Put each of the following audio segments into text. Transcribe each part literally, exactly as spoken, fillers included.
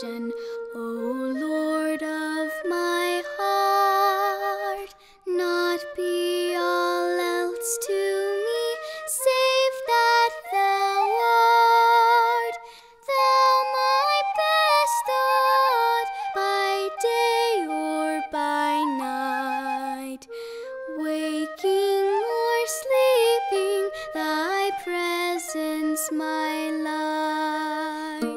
vision, O Lord of my heart. Not be all else to me, save that thou art. Thou my best thought, by day or by night. Waking or sleeping, thy presence my light.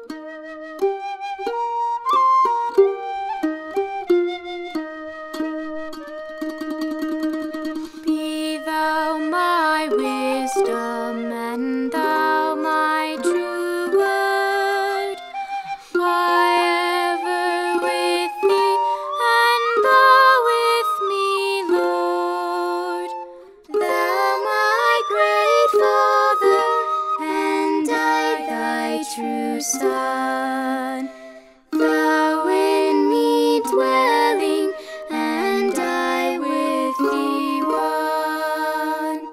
Be thou my wisdom, and thou my true word. I ever with thee, and thou with me, Lord. Thou my great Father, and I thy true Son. Thou in me dwelling, and I with thee one.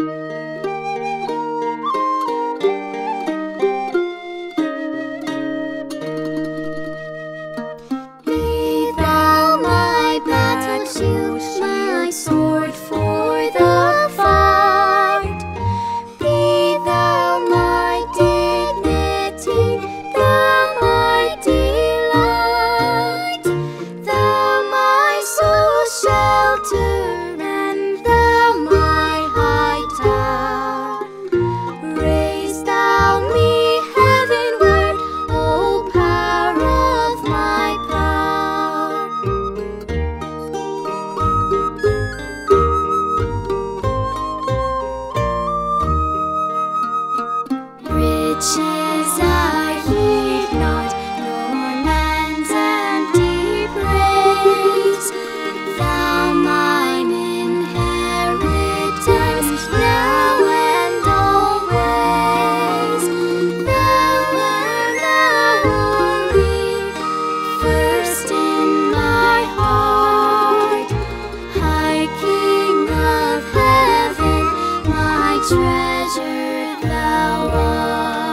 Be thou my battle shield, my sword for the fight. Be thou my dignity, thou my delight. Thou my soul's shelter, and thou my high tower. Raise thou me heavenward, O power of my power. Riches I heed not, nor man's empty praise. Thou mine inheritance, now and always. Thou art thou only, first in my heart. High King of heaven, my treasure thou art.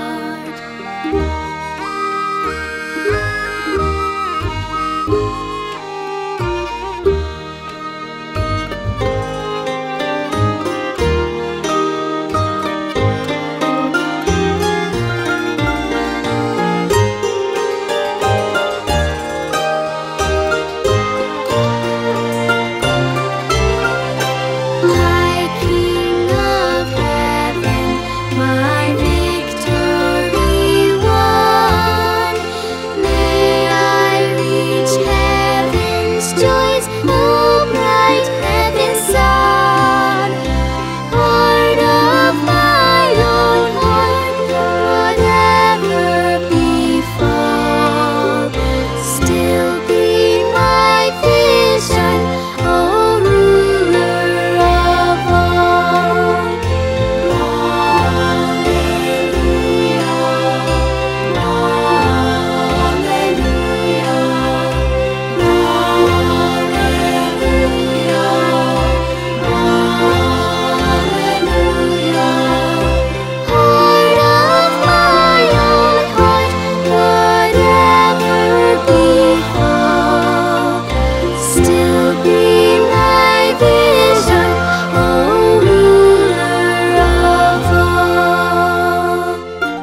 High King of heaven, my victory won. May I reach heaven's joys, O bright heaven's sun. Heart of my own heart, whatever befall, still be my vision, O ruler of all. Heart of my own heart, whatever befall, still be my vision, O ruler of all.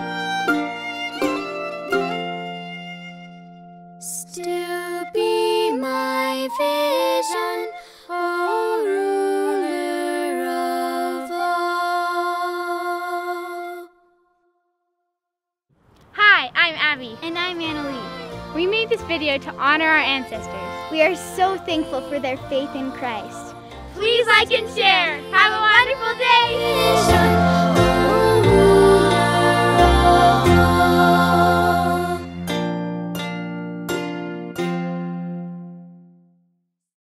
Still be my vision, O ruler of all. Hi, I'm Abby. And I'm Annalie. We made this video to honor our ancestors. We are so thankful for their faith in Christ. Please like and share. Have a